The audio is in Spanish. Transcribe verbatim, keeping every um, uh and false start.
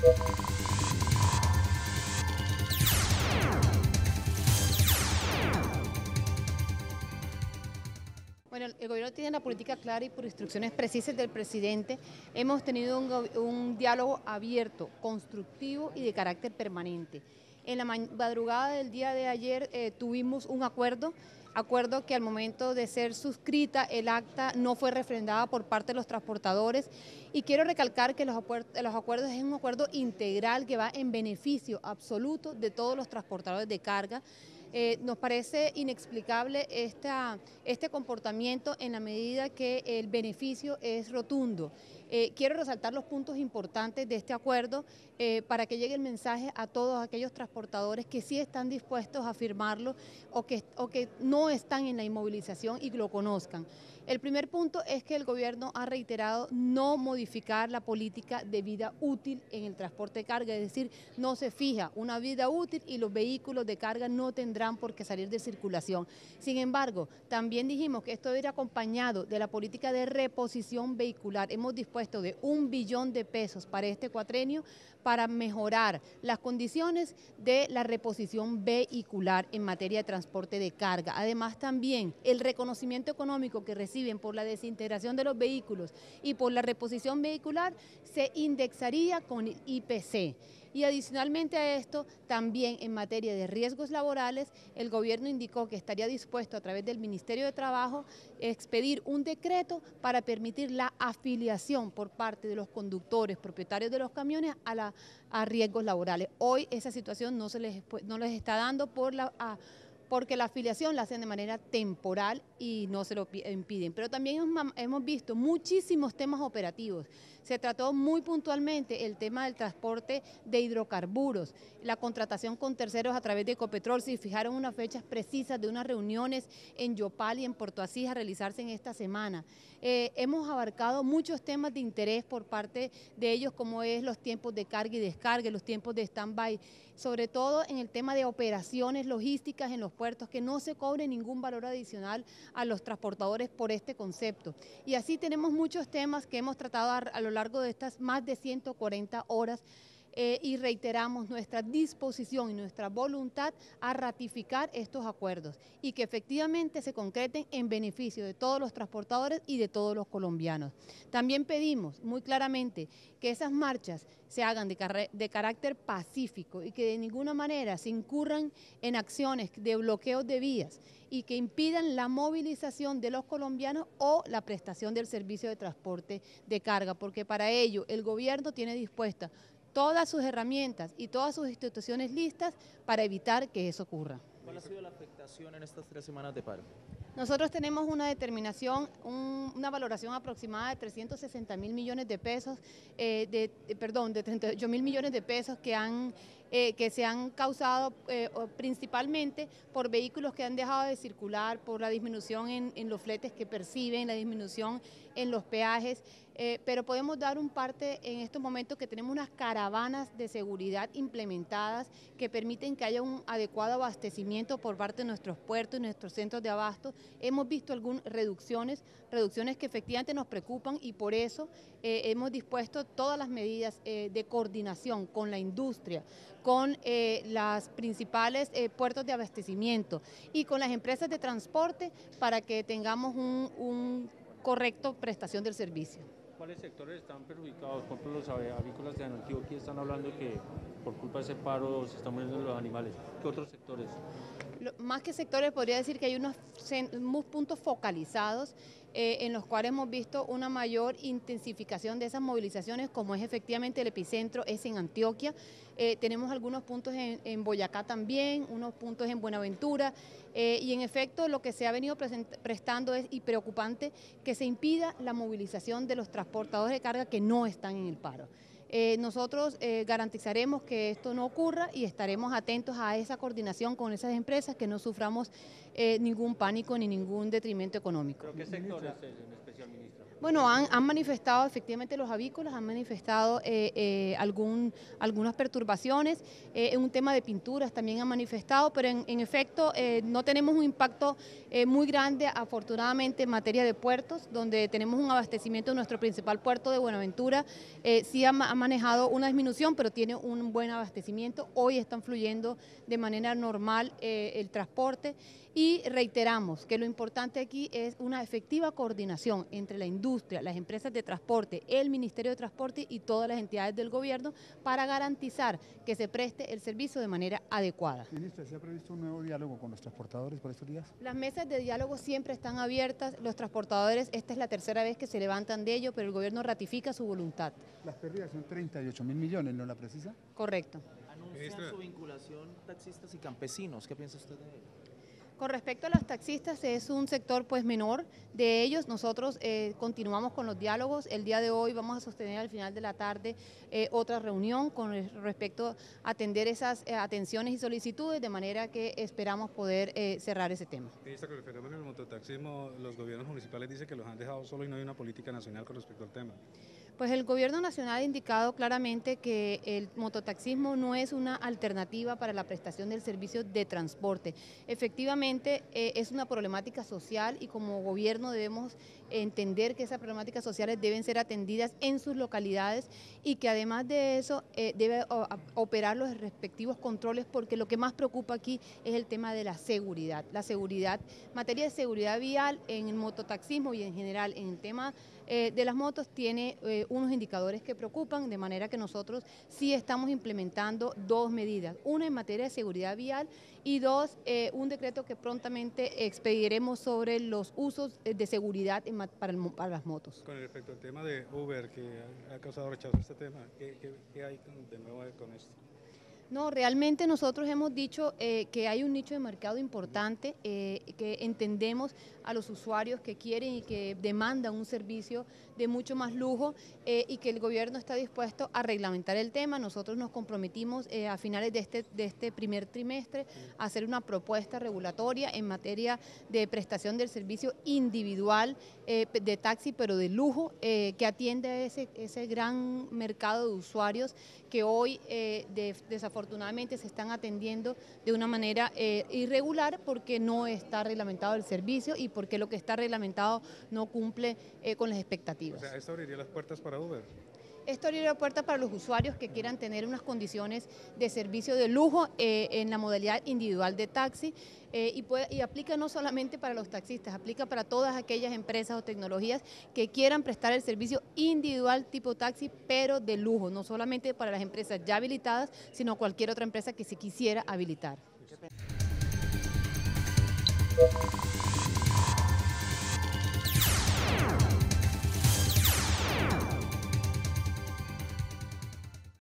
Bueno, el gobierno tiene la política clara y por instrucciones precisas del presidente hemos tenido un, un diálogo abierto, constructivo y de carácter permanente. En la madrugada del día de ayer eh, tuvimos un acuerdo, acuerdo que al momento de ser suscrita el acta no fue refrendada por parte de los transportadores, y quiero recalcar que los, los acuerdos es un acuerdo integral que va en beneficio absoluto de todos los transportadores de carga. Eh, nos parece inexplicable esta, este comportamiento en la medida que el beneficio es rotundo. Eh, quiero resaltar los puntos importantes de este acuerdo eh, para que llegue el mensaje a todos aquellos transportadores que sí están dispuestos a firmarlo o que, o que no están en la inmovilización y lo conozcan. El primer punto es que el gobierno ha reiterado no modificar la política de vida útil en el transporte de carga, es decir, no se fija una vida útil y los vehículos de carga no tendrán por qué salir de circulación. Sin embargo, también dijimos que esto debe ir acompañado de la política de reposición vehicular. Hemos dispuesto de un billón de pesos para este cuatrenio para mejorar las condiciones de la reposición vehicular en materia de transporte de carga. Además, también el reconocimiento económico que reciben por la desintegración de los vehículos y por la reposición vehicular se indexaría con el I P C. Y adicionalmente a esto, también en materia de riesgos laborales, el gobierno indicó que estaría dispuesto a través del Ministerio de Trabajo expedir un decreto para permitir la afiliación por parte de los conductores, propietarios de los camiones a, la, a riesgos laborales. Hoy esa situación no se les, no les está dando por la... A, porque la afiliación la hacen de manera temporal y no se lo impiden. Pero también hemos visto muchísimos temas operativos. Se trató muy puntualmente el tema del transporte de hidrocarburos, la contratación con terceros a través de Ecopetrol. Se fijaron unas fechas precisas de unas reuniones en Yopal y en Puerto Asís a realizarse en esta semana. Eh, hemos abarcado muchos temas de interés por parte de ellos, como es los tiempos de carga y descarga, los tiempos de stand-by, sobre todo en el tema de operaciones logísticas en los puertos, que no se cobre ningún valor adicional a los transportadores por este concepto. Y así tenemos muchos temas que hemos tratado a, a lo largo de estas más de ciento cuarenta horas. Eh, y reiteramos nuestra disposición y nuestra voluntad a ratificar estos acuerdos y que efectivamente se concreten en beneficio de todos los transportadores y de todos los colombianos. También pedimos muy claramente que esas marchas se hagan de, de carácter pacífico y que de ninguna manera se incurran en acciones de bloqueos de vías y que impidan la movilización de los colombianos o la prestación del servicio de transporte de carga, porque para ello el gobierno tiene dispuesta todas sus herramientas y todas sus instituciones listas para evitar que eso ocurra. ¿Cuál ha sido la afectación en estas tres semanas de paro? Nosotros tenemos una determinación, un, una valoración aproximada de trescientos sesenta mil millones de pesos, eh, de, de, perdón, de treinta y ocho mil millones de pesos que, han, eh, que se han causado eh, principalmente por vehículos que han dejado de circular, por la disminución en, en los fletes que perciben, la disminución en los peajes, eh, pero podemos dar un parte en estos momentos que tenemos unas caravanas de seguridad implementadas que permiten que haya un adecuado abastecimiento por parte de nuestros puertos y nuestros centros de abasto. Hemos visto algunas reducciones, reducciones que efectivamente nos preocupan y por eso eh, hemos dispuesto todas las medidas eh, de coordinación con la industria, con eh, las principales eh, puertos de abastecimiento y con las empresas de transporte para que tengamos un, un correcto prestación del servicio. ¿Cuáles sectores están perjudicados? Por ejemplo, los avícolas de Antioquia están hablando que por culpa de ese paro se están muriendo los animales. ¿Qué otros sectores? Lo, más que sectores, podría decir que hay unos, unos puntos focalizados eh, en los cuales hemos visto una mayor intensificación de esas movilizaciones, como es efectivamente el epicentro, es en Antioquia. Eh, tenemos algunos puntos en, en Boyacá también, unos puntos en Buenaventura, eh, y en efecto lo que se ha venido prestando es y preocupante que se impida la movilización de los transportadores de carga que no están en el paro. Eh, nosotros eh, garantizaremos que esto no ocurra y estaremos atentos a esa coordinación con esas empresas, que no suframos eh, ningún pánico ni ningún detrimento económico. ¿Pero qué sectores en especial, ministra? Bueno, han, han manifestado efectivamente los avícolas, han manifestado eh, eh, algún, algunas perturbaciones, eh, en un tema de pinturas también han manifestado, pero en, en efecto eh, no tenemos un impacto eh, muy grande afortunadamente en materia de puertos, donde tenemos un abastecimiento de nuestro principal puerto de Buenaventura, eh, sí ha, ha manejado una disminución, pero tiene un buen abastecimiento, hoy están fluyendo de manera normal eh, el transporte y reiteramos que lo importante aquí es una efectiva coordinación entre la industria, las empresas de transporte, el Ministerio de Transporte y todas las entidades del gobierno para garantizar que se preste el servicio de manera adecuada. Ministra, ¿se ha previsto un nuevo diálogo con los transportadores por estos días? Las mesas de diálogo siempre están abiertas, los transportadores, esta es la tercera vez que se levantan de ello, pero el gobierno ratifica su voluntad. Las pérdidas son treinta y ocho mil millones, ¿no la precisa? Correcto. Anuncian Ministra. su vinculación taxistas y campesinos. ¿Qué piensa usted de ello? Con respecto a los taxistas, es un sector pues menor de ellos. Nosotros eh, continuamos con los diálogos. El día de hoy vamos a sostener al final de la tarde eh, otra reunión con respecto a atender esas eh, atenciones y solicitudes, de manera que esperamos poder eh, cerrar ese tema. Ministra, con el fenómeno del mototaxismo, los gobiernos municipales dicen que los han dejado solos y no hay una política nacional con respecto al tema. Pues el gobierno nacional ha indicado claramente que el mototaxismo no es una alternativa para la prestación del servicio de transporte. Efectivamente, eh, es una problemática social y como gobierno debemos entender que esas problemáticas sociales deben ser atendidas en sus localidades y que además de eso eh, debe operar los respectivos controles, porque lo que más preocupa aquí es el tema de la seguridad. La seguridad, materia de seguridad vial en el mototaxismo y en general en el tema eh, de las motos tiene eh, unos indicadores que preocupan, de manera que nosotros sí estamos implementando dos medidas, una en materia de seguridad vial y dos, eh, un decreto que prontamente expediremos sobre los usos de seguridad en, para, el, para las motos. Con respecto al tema de Uber, que ha, ha causado rechazo este tema, ¿qué, qué, qué hay de nuevo con esto? No, realmente nosotros hemos dicho eh, que hay un nicho de mercado importante, eh, que entendemos a los usuarios que quieren y que demandan un servicio de mucho más lujo eh, y que el gobierno está dispuesto a reglamentar el tema. Nosotros nos comprometimos eh, a finales de este, de este primer trimestre a hacer una propuesta regulatoria en materia de prestación del servicio individual eh, de taxi, pero de lujo, eh, que atiende a ese, ese gran mercado de usuarios que hoy eh, de, desafortunadamente se están atendiendo de una manera eh, irregular porque no está reglamentado el servicio y porque lo que está reglamentado no cumple eh, con las expectativas. O sea, ¿esto abriría las puertas para Uber? Esto abriría la puerta para los usuarios que quieran tener unas condiciones de servicio de lujo eh, en la modalidad individual de taxi eh, y, puede, y aplica no solamente para los taxistas, aplica para todas aquellas empresas o tecnologías que quieran prestar el servicio individual tipo taxi, pero de lujo, no solamente para las empresas ya habilitadas, sino cualquier otra empresa que se quisiera habilitar.